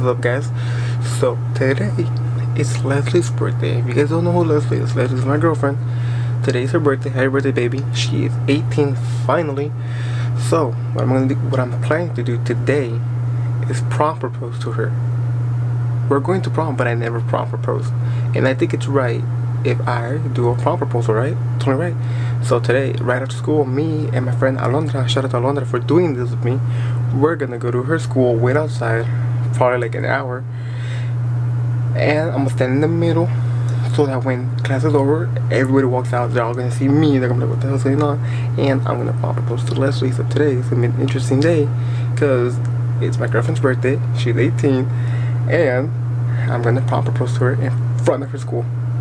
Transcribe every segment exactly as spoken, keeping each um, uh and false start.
up, guys? So today it's Leslie's birthday. If you guys don't know who Leslie is, Leslie's my girlfriend. Today's her birthday. Happy birthday, baby. She is eighteen finally. So what I'm gonna do, what I'm planning to do today is prom propose to her. We're going to prom, but I never prom proposed, and I think it's right if I do a prom proposal, right? Totally right. So today, right after school, me and my friend Alondra, shout out to Alondra for doing this with me, we're gonna go to her school, wait outside, probably like an hour, and I'm gonna stand in the middle so that when class is over, everybody walks out, they're all gonna see me, they're gonna be like, what the hell's going on? And I'm gonna prom propose to Leslie. So today is gonna be an interesting day because it's my girlfriend's birthday, she's eighteen, and I'm gonna prom propose to her in front of her school.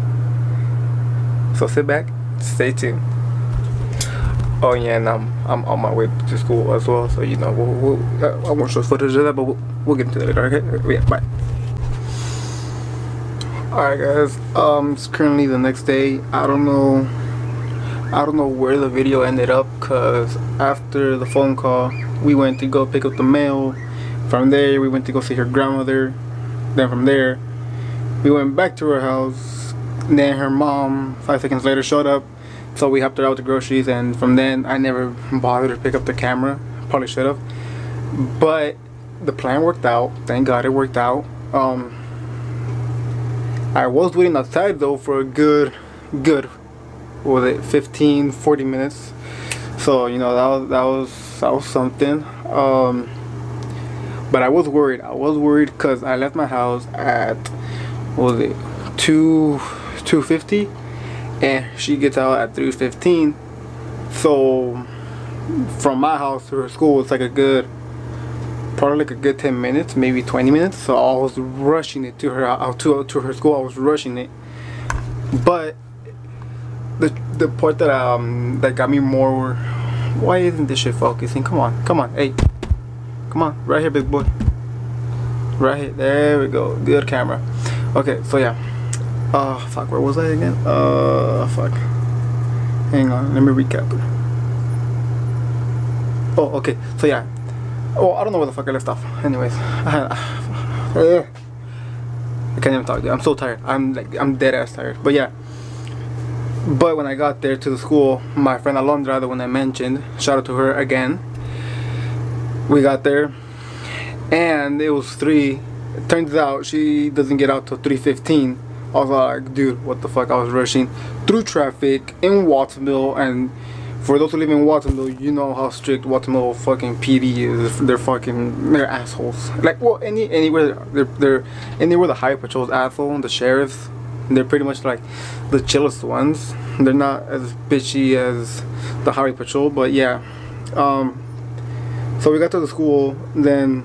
So sit back, stay tuned. Oh yeah, and I'm I'm on my way to school as well. So you know, we'll, we'll, I won't show footage of that, but we'll, we'll get into that later. Okay, yeah, bye. All right, guys. Um, it's currently the next day. I don't know. I don't know where the video ended up, cause after the phone call, we went to go pick up the mail. From there, we went to go see her grandmother. Then from there, we went back to her house. Then her mom, five seconds later, showed up. So we helped her out with the groceries, and from then I never bothered to pick up the camera. Probably should have. But the plan worked out. Thank God it worked out. Um, I was waiting outside though for a good, good, what was it, fifteen, forty minutes. So you know that was that was that was something. Um, but I was worried. I was worried because I left my house at, what was it, two two fifty, and she gets out at three fifteen. So from my house to her school, it's like a good, probably like a good ten minutes, maybe twenty minutes. So I was rushing it to her out to to her school. I was rushing it, but the the part that um that got me more, why isn't this shit focusing? Come on, come on, hey, come on, right here, big boy, right here. There we go. Good camera. Okay, so yeah. Uh, fuck, where was I again? Uh, fuck. Hang on, let me recap. Oh, okay, so yeah. Oh, I don't know where the fuck I left off. Anyways, I can't even talk. I'm so tired. I'm like, I'm dead ass tired. But yeah. But when I got there to the school, my friend Alondra, the one I mentioned, shout out to her again. We got there, and it was three. It turns out she doesn't get out till three fifteen. I was like, dude, what the fuck? I was rushing through traffic in Watsonville, and for those who live in Watsonville, you know how strict Watsonville fucking P D is. They're fucking, they're assholes. Like, well, any anywhere they're they're anywhere the highway patrol's asshole, the sheriffs, they're pretty much like the chillest ones. They're not as bitchy as the highway patrol, but yeah. Um, so we got to the school, then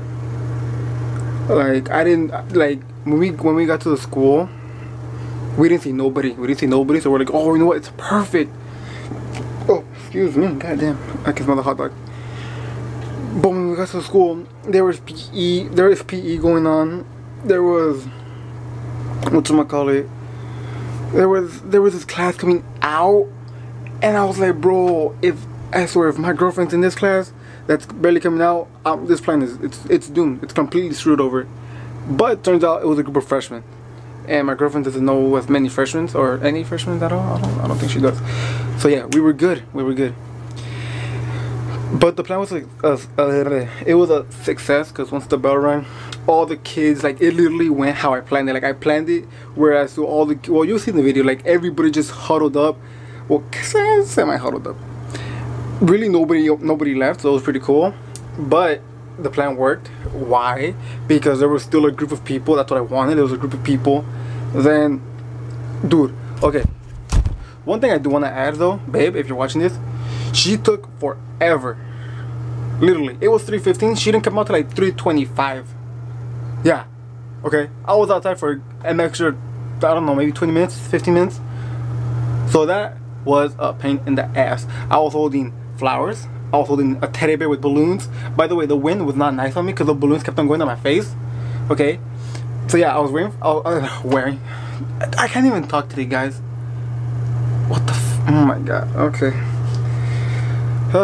like I didn't like when we when we got to the school. We didn't see nobody. We didn't see nobody, so we're like, oh, you know what? It's perfect. Oh, excuse me. Goddamn. I can smell the hot dog. But when we got to school, there was P E. There was P E going on. There was, whatchamacallit, there was there was this class coming out, and I was like, bro, if I swear, if my girlfriend's in this class that's barely coming out, um, this plan is it's it's doomed. It's completely screwed over. But it turns out it was a group of freshmen. And my girlfriend doesn't know as many freshmen or any freshmen at all. I don't, I don't think she does. So yeah, we were good. We were good. But the plan was like, uh, uh, it was a success because once the bell rang, all the kids, like, it literally went how I planned it. Like, I planned it, whereas to all the, well, you'll see in the video, like, everybody just huddled up. Well, semi huddled up. Really, nobody, nobody left. So it was pretty cool. But the plan worked. Why? Because there was still a group of people. That's what I wanted. There was a group of people. Then, dude, okay. One thing I do want to add though, babe, if you're watching this, she took forever. Literally, it was three fifteen. She didn't come out till like three twenty-five. Yeah. Okay. I was outside for an extra, I don't know, maybe twenty minutes, fifteen minutes. So that was a pain in the ass. I was holding flowers. I was holding a teddy bear with balloons. By the way, the wind was not nice on me because the balloons kept on going on my face. Okay, so yeah, I was wearing, I was, uh, wearing. I can't even talk today, guys. What the? F oh my god. Okay. Uh,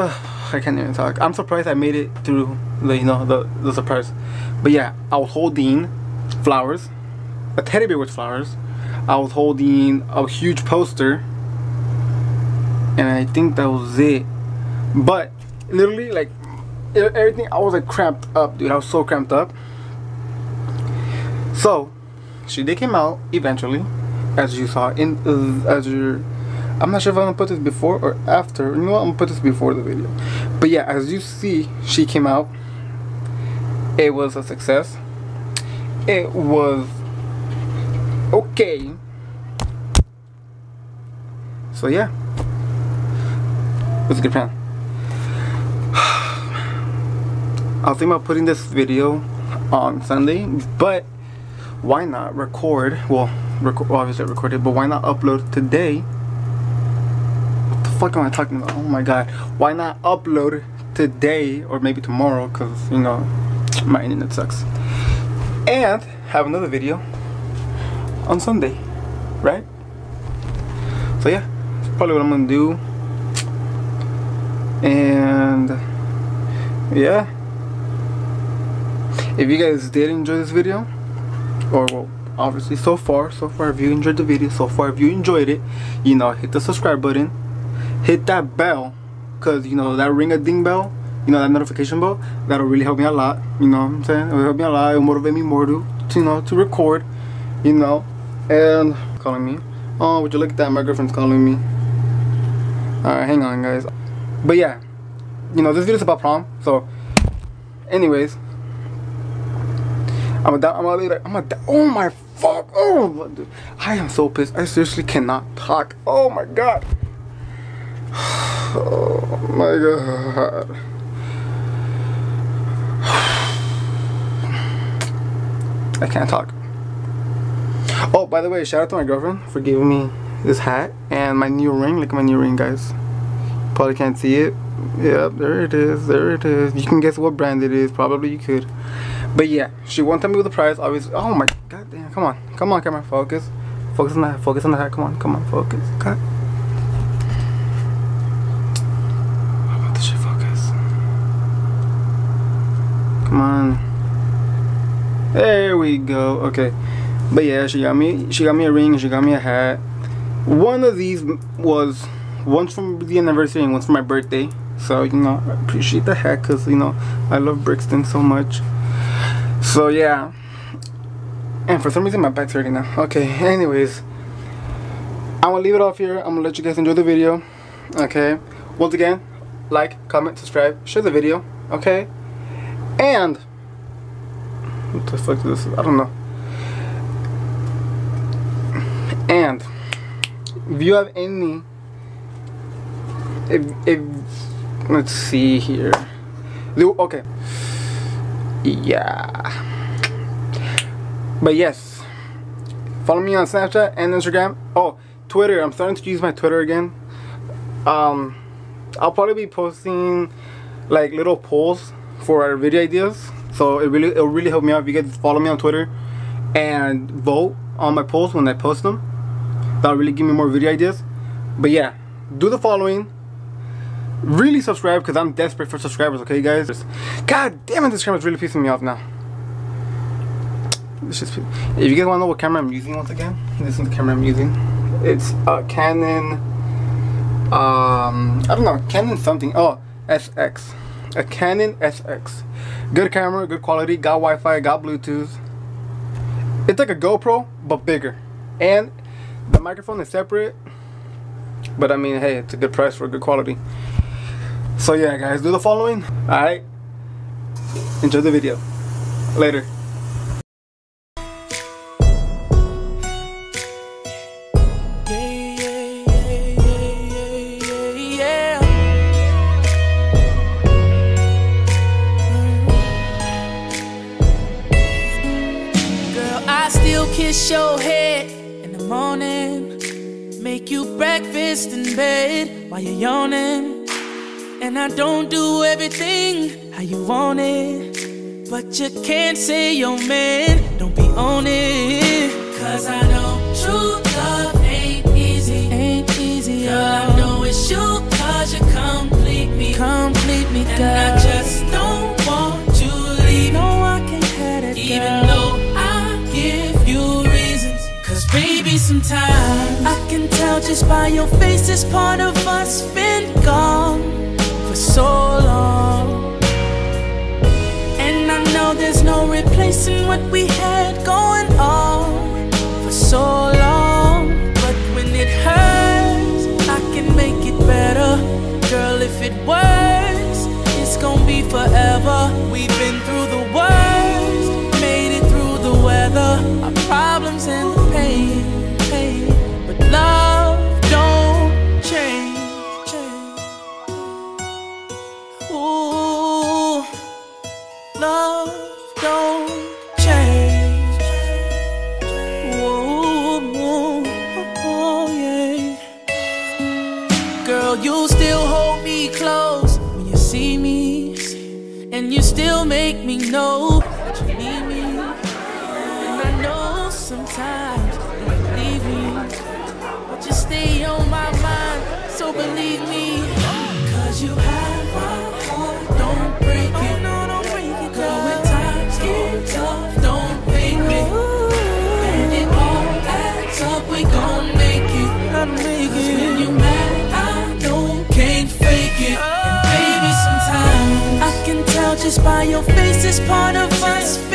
I can't even talk. I'm surprised I made it through the, you know, the, the surprise. But yeah, I was holding flowers, a teddy bear with flowers. I was holding a huge poster, and I think that was it. But literally, like, everything, I was like cramped up, dude. I was so cramped up. So she did came out eventually, as you saw in uh, as you I'm not sure if I'm gonna put this before or after. You know what, I'm gonna put this before the video. But yeah, as you see, she came out. It was a success. It was okay. So yeah, it was a good plan. I was thinking about putting this video on Sunday, but why not record? Well, rec obviously record it, but why not upload today? What the fuck am I talking about? Oh my god. Why not upload today or maybe tomorrow? Because, you know, my internet sucks. And have another video on Sunday, right? So yeah, that's probably what I'm gonna do. And yeah, if you guys did enjoy this video, or well, obviously so far, so far if you enjoyed the video, so far if you enjoyed it, you know, hit the subscribe button, hit that bell, cause you know that ring a ding bell, you know, that notification bell, that'll really help me a lot. You know what I'm saying? It'll help me a lot. It'll motivate me more to, to you know, to record, you know. And calling me. Oh, would you look at that? My girlfriend's calling me. Alright, hang on, guys. But yeah, you know, this video's about prom. So, anyways, I'm a, I'm a, like, I'm a, oh my fuck, oh, dude, I am so pissed. I seriously cannot talk. Oh my god. Oh my god. I can't talk. Oh, by the way, shout out to my girlfriend for giving me this hat and my new ring. Look at my new ring, guys. Probably can't see it. Yep, there it is. There it is. You can guess what brand it is. Probably you could. But yeah, she won't tell me with the price. Obviously. Oh my god damn. Come on. Come on, camera. Focus. Focus on the hat. Focus on the hat. Come on. Come on. Focus. Cut. How about this shit focus? Come on. There we go. Okay. But yeah, she got me she got me a ring, she got me a hat. One of these was one's from the anniversary and one's for my birthday. So, you know, I appreciate the hat because, you know, I love Brixton so much. So yeah. And for some reason my back's hurting now. Okay, anyways, I'm gonna leave it off here. I'm gonna let you guys enjoy the video. Okay. Once again, like, comment, subscribe, share the video. Okay. And what the fuck is this? I don't know. And if you have any, if, if let's see here, okay, yeah, but yes, follow me on Snapchat and Instagram. Oh, Twitter, I'm starting to use my Twitter again. um I'll probably be posting like little polls for our video ideas, so it really it'll really help me out if you guys follow me on Twitter and vote on my polls when I post them. That'll really give me more video ideas. But yeah, do the following. Really subscribe because I'm desperate for subscribers, okay guys? God damn it, this camera's really pissing me off now. It's just, if you guys want to know what camera I'm using once again, this is the camera I'm using. It's a Canon, um, I don't know, Canon something. Oh, S X. A Canon S X. Good camera, good quality, got Wi-Fi, got Bluetooth. It's like a GoPro, but bigger. And the microphone is separate, but I mean, hey, it's a good price for good quality. So yeah, guys, do the following. Alright, enjoy the video. Later. Girl, I still kiss your head in the morning, make you breakfast in bed while you're yawning. And I don't do everything how you want it, but you can't say your man don't be on it. Cause I know true love ain't easy, ain't easy. Girl, I know it's you cause you complete me, complete just by your face this part of us been gone for so long. And I know there's no replacing what we had going on for so long. But when it hurts, I can make it better. Girl, if it works, it's gonna be forever. We've been through the worst, made it through the weather, our problems and the pain, pain. But love don't change, change. Ooh, love don't change. Ooh, oh yeah. Girl, you still hold me close when you see me, and you still make me know that you need me. And I know sometimes you don't believe me, but you stay on my mind, so believe me. Cause you have my heart, don't break it. Oh, no, don't break it. Girl, when times get tough, don't fake it. And it all adds up, we gon' make it. I'll make it. When you mad, I know can't fake it. And baby, sometimes I can tell just by your face, it's part of us.